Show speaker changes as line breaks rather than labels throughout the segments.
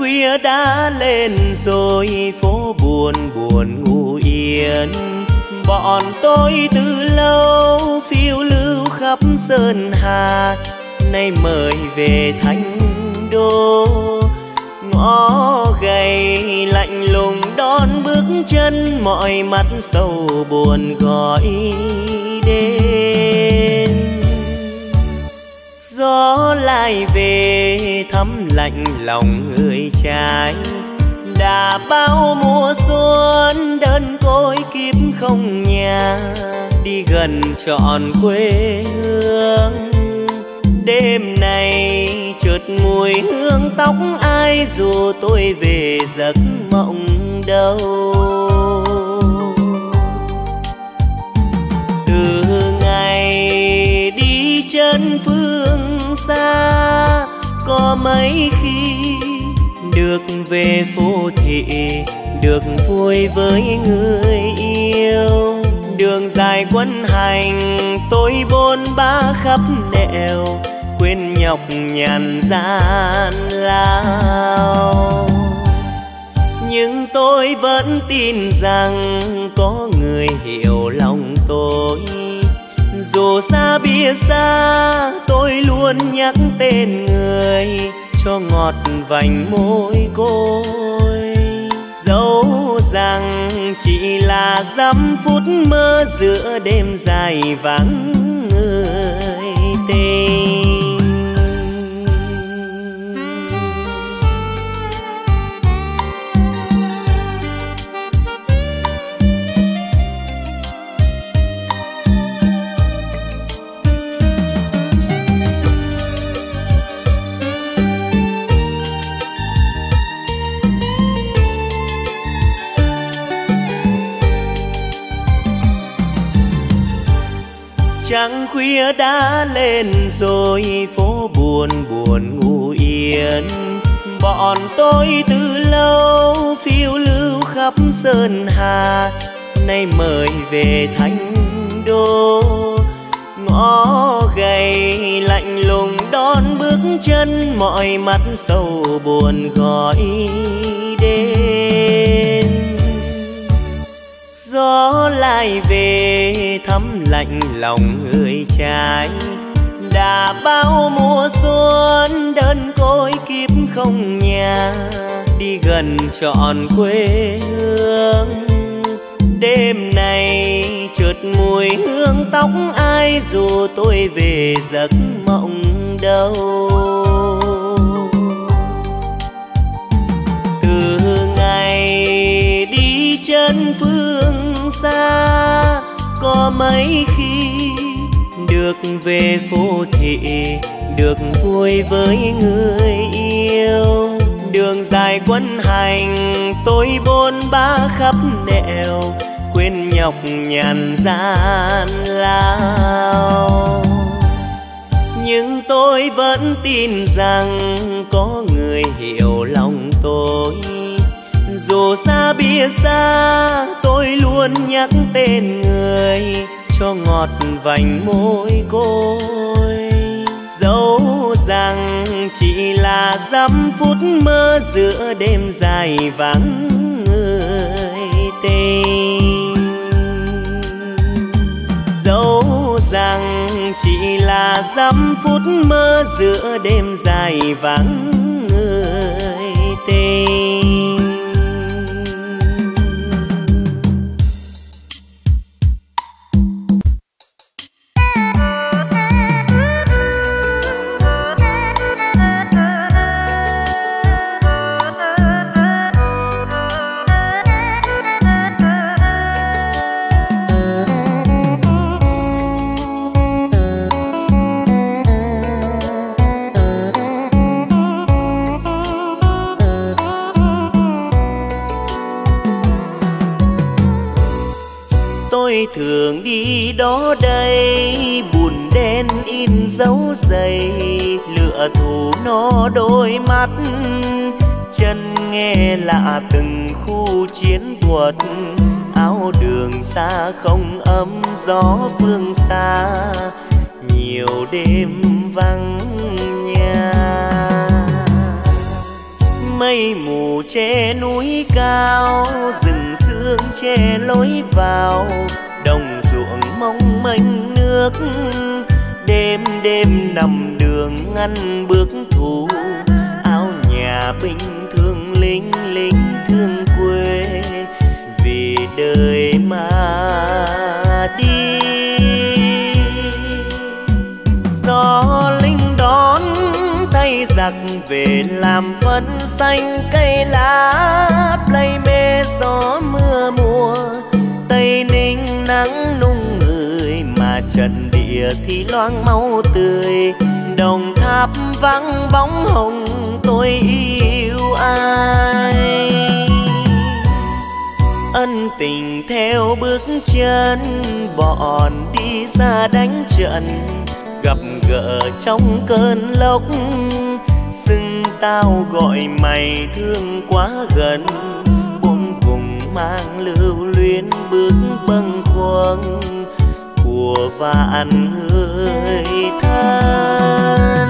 khuya đã lên rồi, phố buồn buồn ngủ yên. Bọn tôi từ lâu phiêu lưu khắp sơn hà, nay mời về Thành Đô. Ngõ gầy lạnh lùng đón bước chân, mọi mắt sầu buồn gọi đến. Gió lại về thấm lạnh lòng người trai, đã bao mùa xuân đơn côi kiếp không nhà, đi gần trọn quê hương. Đêm này chợt mùi hương tóc ai, dù tôi về giấc mộng đâu. Từ ngày đi chân phương xa, có mấy khi được về phố thị, được vui với người yêu. Đường dài quân hành tôi bôn ba khắp nẻo, quên nhọc nhằn gian lao. Nhưng tôi vẫn tin rằng có người hiểu lòng tôi, dù xa biết xa tôi luôn nhắc tên người, cho ngọt vành môi côi. Dẫu rằng chỉ là dăm phút mơ giữa đêm dài vắng người tình. Trăng khuya đã lên rồi, phố buồn buồn ngủ yên. Bọn tôi từ lâu phiêu lưu khắp sơn hà, nay mời về Thành Đô. Ngõ gầy lạnh lùng đón bước chân, mọi mắt sầu buồn gọi đến. Gió lại về thấm lạnh lòng người trai, đã bao mùa xuân đơn côi kiếp không nhà, đi gần trọn quê hương. Đêm này chợt mùi hương tóc ai, dù tôi về giấc mộng đâu. Từ ngày đi chân phương xa, có mấy khi được về phố thị, được vui với người yêu. Đường dài quân hành tôi bôn ba khắp nẻo, quên nhọc nhằn gian lao. Nhưng tôi vẫn tin rằng có người hiểu lòng tôi, dù xa biết xa tôi luôn nhắc tên người, cho ngọt vành môi côi. Dẫu rằng chỉ là dăm phút mơ giữa đêm dài vắng người tình. Dẫu rằng chỉ là dăm phút mơ giữa đêm dài vắng người tình. Thường đi đó đây, bùn đen in dấu giày, lựa thù nó đôi mắt, chân nghe lạ từng khu chiến thuật. Áo đường xa không ấm gió phương xa, nhiều đêm vắng nhà. Mây mù che núi cao, rừng sương che lối vào, đồng ruộng mong manh nước. Đêm đêm nằm đường ngăn bước thù, áo nhà bình thường lính lính thương quê, vì đời mà đi. Gió linh đón tay giặc về làm phân xanh cây lá, play mê gió mưa mùa. Tây Ninh nắng nung người mà trần địa thì loang máu tươi. Đồng Tháp vắng bóng hồng tôi yêu ai. Ân tình theo bước chân bọn đi ra đánh trận, gặp gỡ trong cơn lốc. Xưng tao gọi mày thương quá gần, bốn vùng mang lưu luyến bước bâng khuâng của vạn người thân.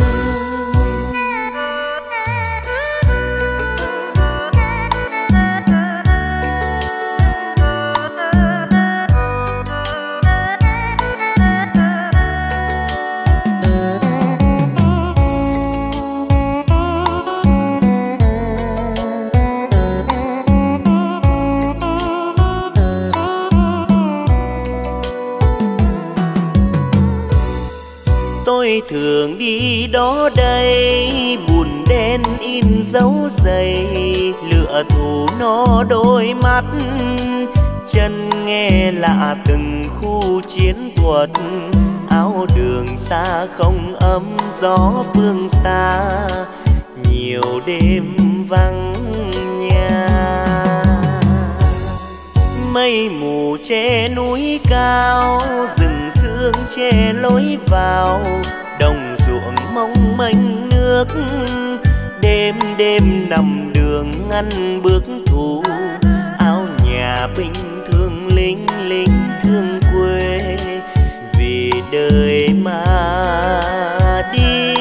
Tôi thường đi đó đây, bùn đen in dấu giày, lửa thù nó đôi mắt. Chân nghe lạ từng khu chiến thuật, áo đường xa không ấm gió phương xa, nhiều đêm vắng nhà. Mây mù che núi cao, rừng sương che lối vào, đồng ruộng mong manh nước. Đêm đêm nằm đường ngăn bước thù, áo nhà bình thường lính lính thương quê, vì đời mà đi.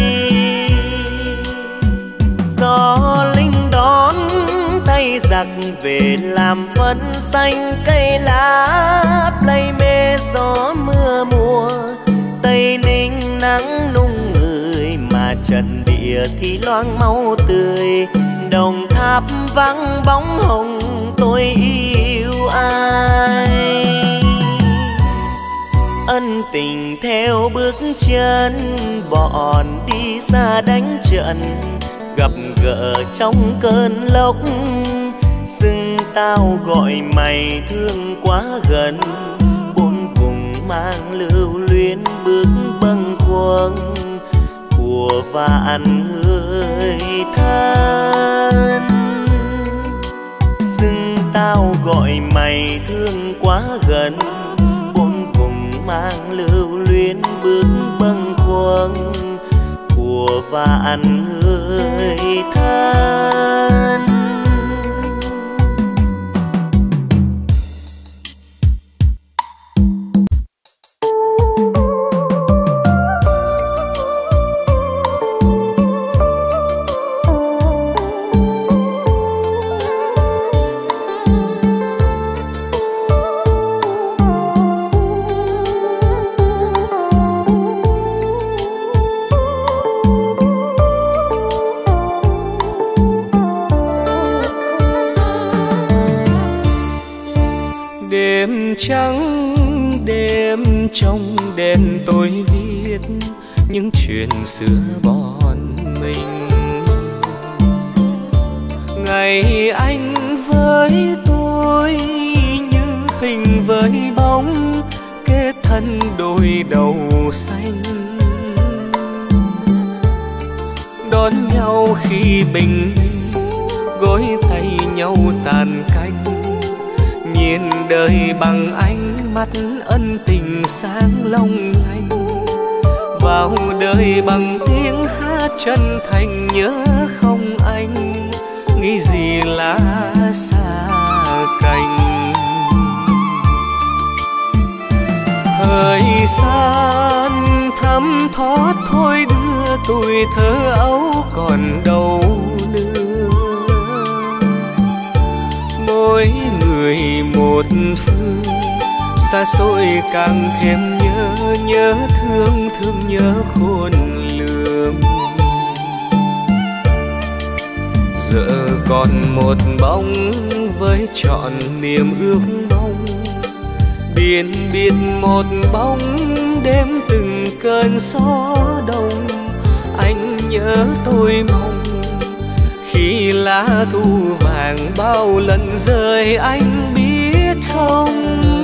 Gió linh đón tay giặc về làm phân xanh cây lá, play mê gió mưa mùa. Tây Ninh nắng nung người mà trần địa thì loang máu tươi. Đồng Tháp vắng bóng hồng tôi yêu ai. Ân tình theo bước chân bọn đi xa đánh trận, gặp gỡ trong cơn lốc. Xưng tao gọi mày thương quá gần, bốn vùng mang lưu luyến bước bâng khuâng của vạn người thân. Xưng tao gọi mày thương quá gần, bốn vùng mang lưu luyến bước bâng khuâng của vạn người thân. Trắng đêm trong đèn tôi viết những chuyện xưa bọn mình. Ngày anh với tôi như hình với bóng, kết thân đôi đầu xanh. Đón nhau khi bình minh, gối tay nhau tàn cách. Nhìn đời bằng ánh mắt ân tình sáng long lanh, vào đời bằng tiếng hát chân thành nhớ không anh, nghĩ gì là xa cành. Thời gian thấm thoát thôi đưa tuổi thơ ấu còn đâu nữa.
mỗi người một phương, xa xôi càng thêm nhớ, nhớ thương, thương nhớ khôn lường. Giờ còn một bóng với trọn niềm ước mong, biển biệt một bóng đêm từng cơn gió đông. Anh nhớ tôi mong khi lá thu vàng bao lần rơi anh biết không.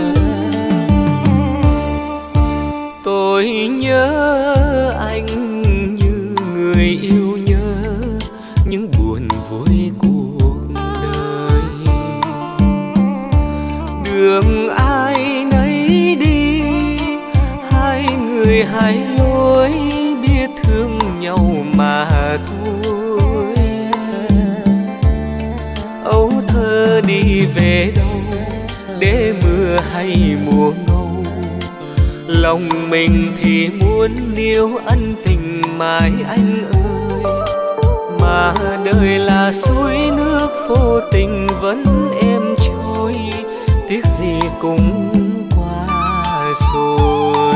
Tôi nhớ anh như người yêu nhớ những buồn vui cuộc đời. Đường ai nấy đi, hai người hai lối, biết thương nhau mà thôi. Âu thơ đi về đâu để mưa hay mùa ngâu, lòng mình thì muốn níu ân tình mãi anh ơi. Mà đời là suối nước vô tình vẫn êm trôi, tiếc gì cũng qua rồi.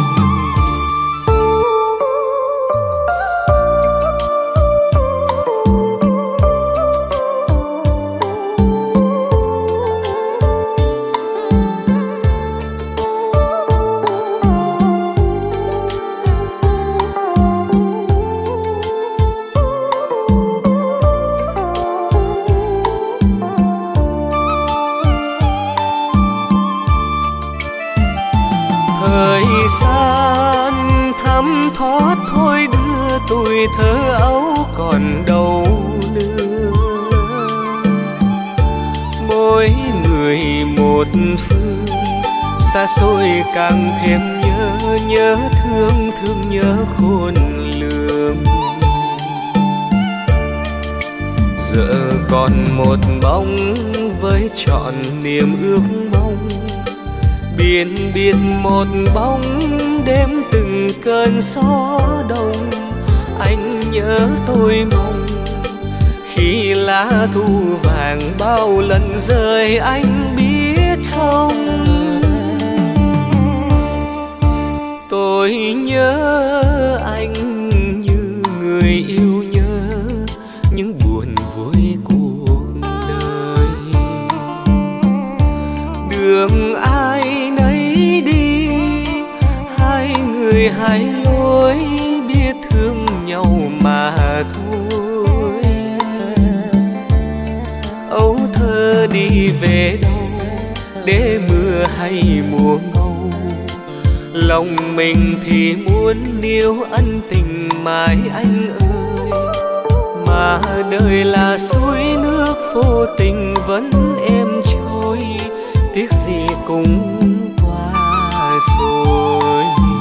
Thoát thôi đưa tuổi thơ ấu còn đâu nữa. Mỗi người một phương, xa xôi càng thêm nhớ, nhớ thương, thương nhớ khôn lường. Giờ còn một bóng với trọn niềm ước mong, biển biệt một bóng đêm từng cơn gió đông. Anh nhớ tôi mong khi lá thu vàng bao lần rơi anh biết không. Tôi nhớ anh như người yêu nhớ những buồn vui cuộc đời. Đường ai nấy đi, hai người hai lối, biết thương nhau mà thôi. Âu thơ đi về đâu để mưa hay mùa ngâu, lòng mình thì muốn níu ân tình mãi anh ơi. Mà đời là suối nước vô tình vẫn êm trôi, tiếc gì cũng qua rồi.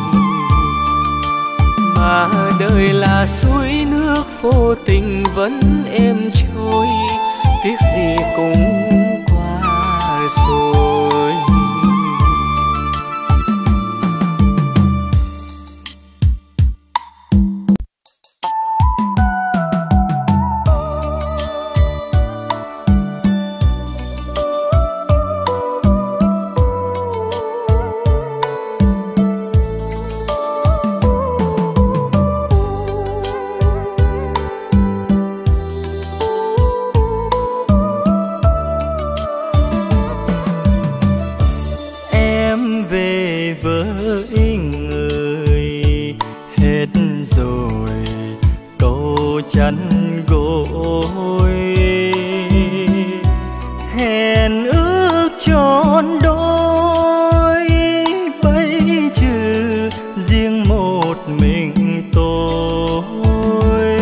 Mà đời là suối nước vô tình vẫn êm trôi, tiếc gì cũng qua rồi.
chăn gối hẹn ước trọn đôi, bây trừ riêng một mình tôi.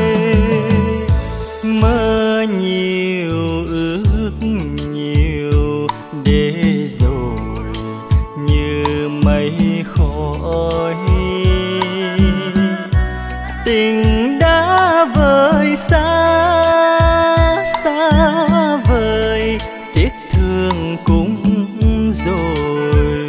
Mơ nhiều ước nhiều để rồi như mây khói, tình đã vời xa xa vời, tiếc thương cũng rồi.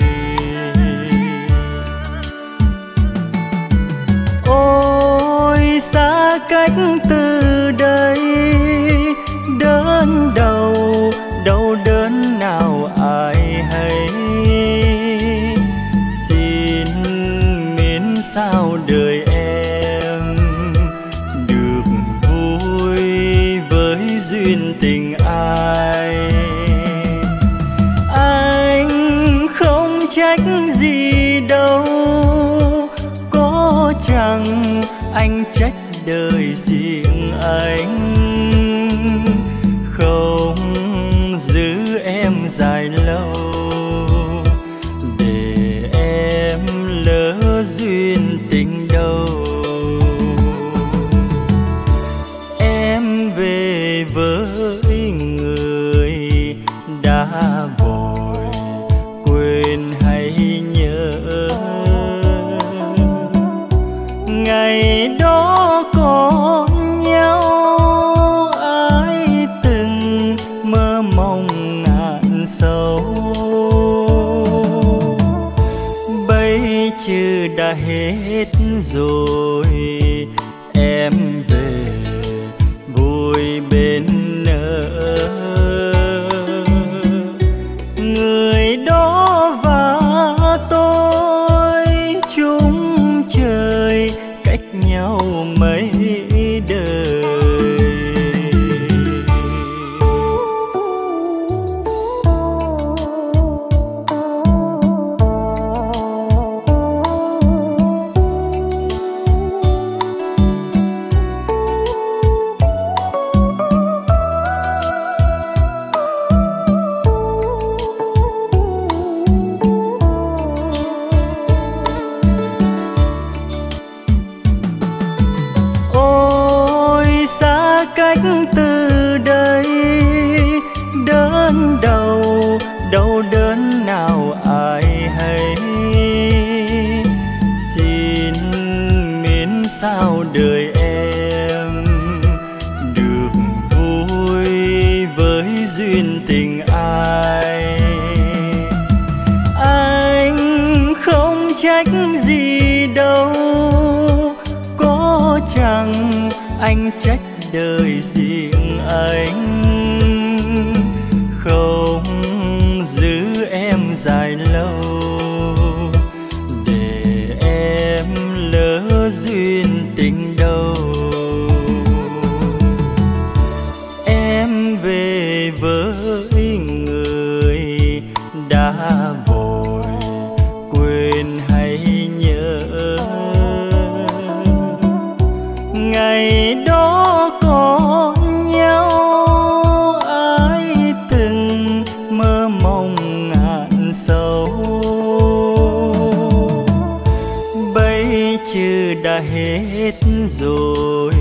Ôi xa cách từ đây, đớn đầu đau đớn trách gì đâu, có chẳng anh trách đời riêng anh không giữ em dài lâu, để em lỡ duyên tình đâu. Em về với người đã vội quên hay nhớ, ngày đó còn nhau ai từng mơ mộng ngàn sâu. Bây giờ đã hết rồi, em về vui bên nỡ người đó và tôi chung trời cách nhau mấy đời. Từ đây đớn đầu đau đớn nào ai hay, xin miễn sao đời em được vui với duyên tình ai. Anh không trách gì đâu, có chẳng anh trách đời riêng anh không giữ em dài lâu, để em lỡ duyên tình đâu. Em về với người đã vội quên hay nhớ, ngày đó còn nhau ai từng mơ mộng ngàn sâu. Bây giờ đã hết rồi,